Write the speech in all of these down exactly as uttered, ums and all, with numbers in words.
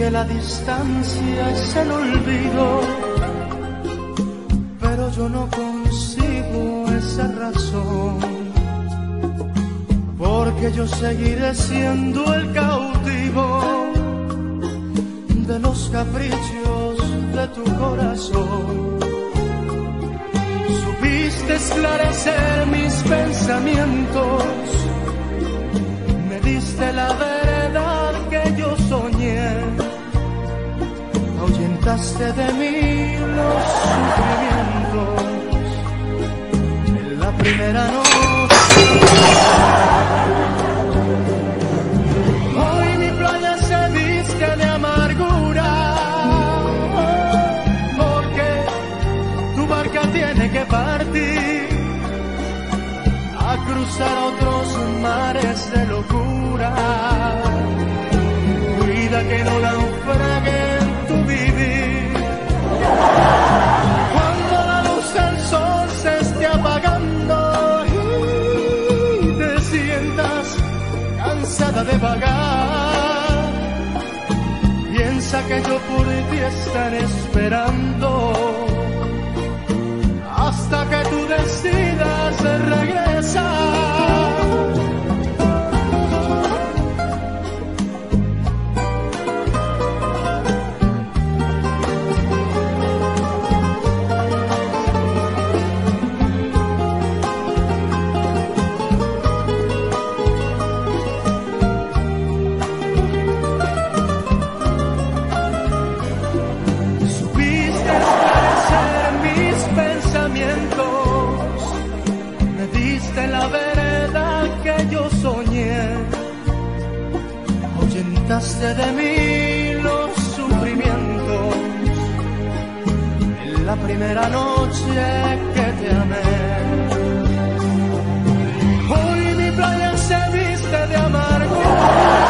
porque la distancia es el olvido, pero yo no consigo esa razón, porque yo seguiré siendo el cautivo de los caprichos de tu corazón. Supiste esclarecer mis pensamientos, me diste la verdad que yo soñé, ahuyentaste de mí los sufrimientos en la primera noche. Hoy mi playa se viste de amargura, porque tu barca tiene que partir a cruzar otros mares de locura. Cuida que no naufrague en tu vivir. Cuando la luz del sol se esté apagando y te sientas cansada de vagar, piensa que yo por ti estaré esperando hasta que tú decidas regresar. Ahuyentaste de mí los sufrimientos en la primera noche que te amé. Hoy mi playa se viste de amargura,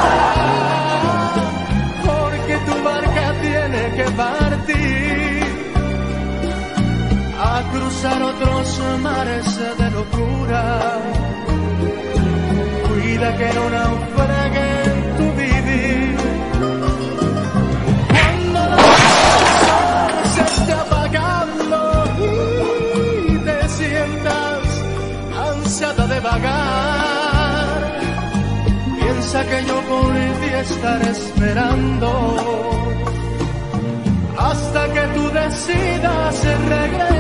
porque tu barca tiene que partir a cruzar otros mares de locura. Cuida que no naufrague en tu vivir. Cuando la luz se esté apagando y te sientas ansiada de vagar, piensa que yo por ti estaré esperando hasta que tú decidas regresar.